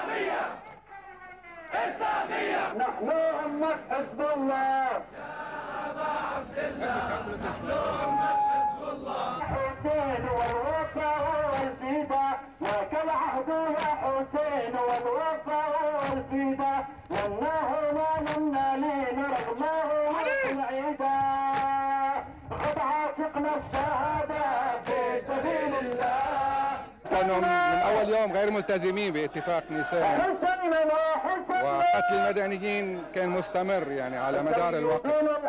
إسلامية نحن أمة حزب الله يا أبا عبد الله نحن أمة حزب الله حسين والوفاء والفداء لك العهد يا حسين والوفاء والفداء والله ما لنا لين رغمه العيدا قد عاشقنا الشهادة في سبيل الله. كانوا من أول يوم غير ملتزمين باتفاق نيسان، وقتل المدنيين كان مستمر يعني على مدار الوقت،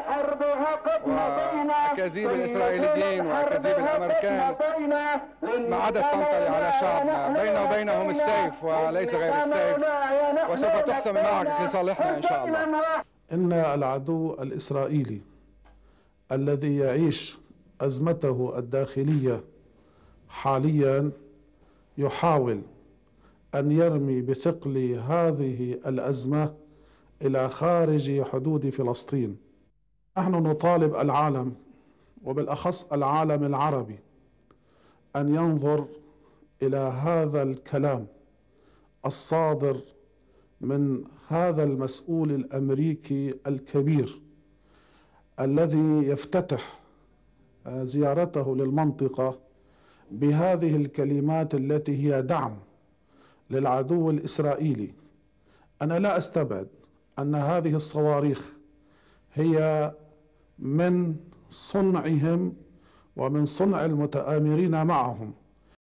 وأكاذيب الإسرائيليين وأكاذيب الأمريكان ما عادت تنطلي على شعبنا، بيننا وبينهم السيف وليس غير السيف، وسوف تحسم المعركة لصالحنا إن شاء الله. إن العدو الإسرائيلي الذي يعيش أزمته الداخلية حاليا يحاول أن يرمي بثقل هذه الأزمة إلى خارج حدود فلسطين. نحن نطالب العالم وبالأخص العالم العربي أن ينظر إلى هذا الكلام الصادر من هذا المسؤول الأمريكي الكبير الذي يفتتح زيارته للمنطقة بهذه الكلمات التي هي دعم للعدو الإسرائيلي. أنا لا أستبعد أن هذه الصواريخ هي من صنعهم ومن صنع المتآمرين معهم،